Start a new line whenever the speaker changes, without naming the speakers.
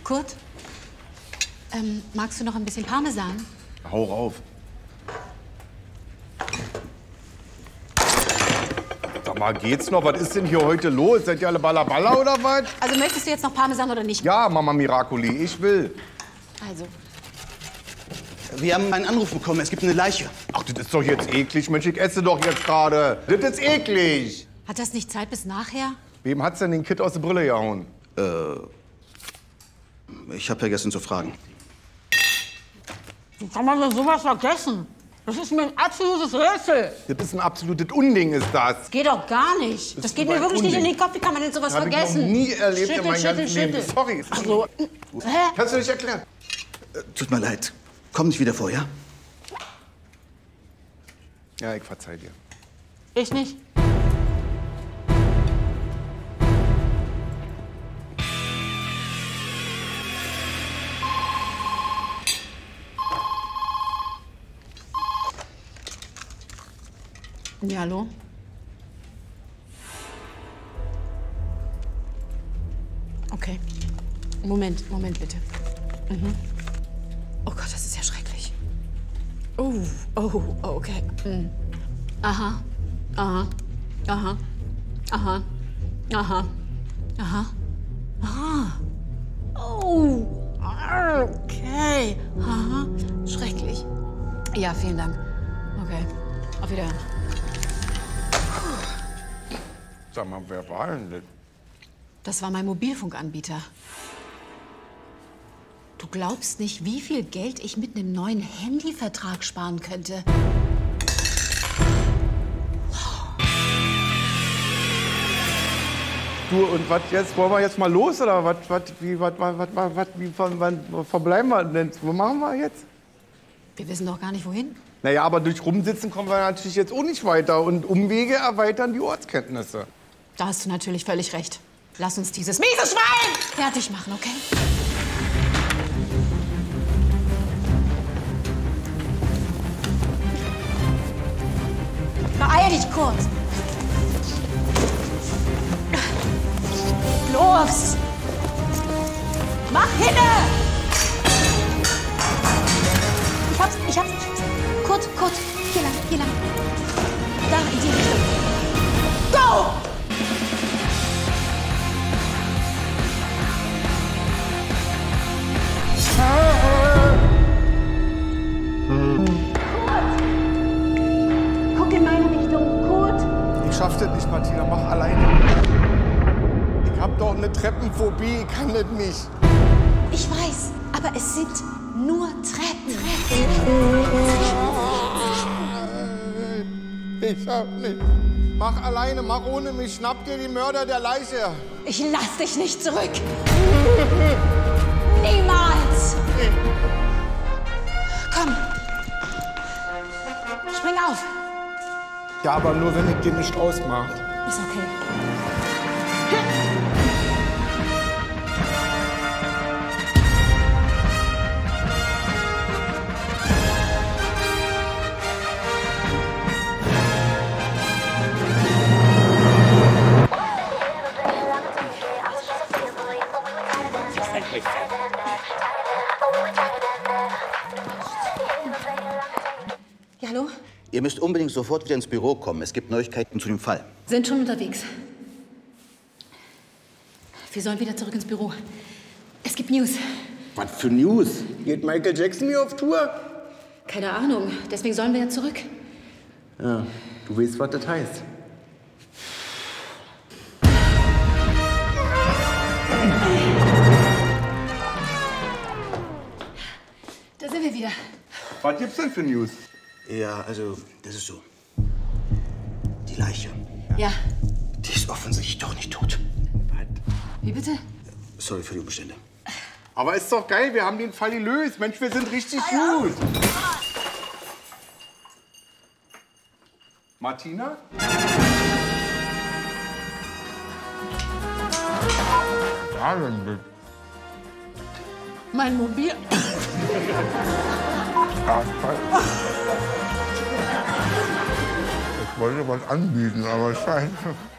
Kurt, magst du noch ein bisschen Parmesan?
Hau rauf. Sag mal, geht's noch? Was ist denn hier heute los? Seid ihr alle Ballaballa oder was?
Also möchtest du jetzt noch Parmesan oder nicht?
Ja, Mama Miracoli, ich will.
Also.
Wir haben einen Anruf bekommen, es gibt eine Leiche.
Ach, das ist doch jetzt eklig, Mensch, ich esse doch jetzt gerade. Das ist eklig.
Hat das nicht Zeit bis nachher?
Wem hat's denn den Kid aus der Brille gehauen?
Ich habe vergessen zu fragen.
Wie kann man denn sowas vergessen? Das ist mir ein absolutes Rätsel.
Das ist ein absolutes Unding, ist das.
Geht doch gar nicht. Das geht mir
ein
wirklich nicht in
Unding.
den Kopf. Wie kann man denn sowas
Das habe ich
vergessen?
noch nie erlebt in meinem ganzen
Schüttel.
Leben. Sorry.
Ach so. Hä?
Kannst du nicht erklären?
Tut mir leid. Komm nicht wieder vor, ja?
Ja, ich verzeih dir.
Ich nicht. Ja, hallo? Okay. Moment bitte. Mhm. Oh Gott, das ist ja schrecklich. Oh, okay. Mhm. Aha. Oh, okay. Aha. Schrecklich. Ja, vielen Dank. Okay. Auf Wiedersehen.
Sag mal, wer war denn das?
Das war mein Mobilfunkanbieter. Du glaubst nicht, wie viel Geld ich mit einem neuen Handyvertrag sparen könnte.
Du, und was jetzt? Wollen wir jetzt mal los, oder was verbleiben wir denn? Wo machen wir jetzt?
Wir wissen doch gar nicht, wohin.
Naja, aber durch Rumsitzen kommen wir natürlich jetzt auch nicht weiter. Und Umwege erweitern die Ortskenntnisse.
Da hast du natürlich völlig recht. Lass uns dieses miese Schwein fertig machen, okay? Beeil dich, Kurt. Los! Mach hinne! Ich hab's. Kurt, hier lang. Da, in die Richtung. Go! Guck in meine Richtung, Kurt.
Ich schaff das nicht, Martina. Mach alleine. Ich hab doch eine Treppenphobie. Ich kann das nicht.
Ich weiß, aber es sind nur Treppen.
Ich schaff nicht. Mach alleine, mach ohne mich. Schnapp dir die Mörder der Leiche.
Ich lass dich nicht zurück. Niemals. Komm. Spring auf.
Ja, aber nur, wenn ich dir nicht ausmach.
Ist okay. Ja, hallo?
Ihr müsst unbedingt sofort wieder ins Büro kommen. Es gibt Neuigkeiten zu dem Fall.
Sind schon unterwegs. Wir sollen wieder zurück ins Büro. Es gibt News.
Was für News? Geht Michael Jackson hier auf Tour?
Keine Ahnung. Deswegen sollen wir ja zurück.
Ja, du weißt, was das heißt.
Da sind wir wieder.
Was gibt's denn für News?
Ja, also, das ist so. Die Leiche,
Ja.
die ist offensichtlich doch nicht tot.
Wie bitte?
Sorry für die Umstände.
Aber ist doch geil, wir haben den Fall gelöst. Mensch, wir sind richtig gut. Martina? Ja, dann
Mein Mobil...
Ich wollte was anbieten, aber scheiße.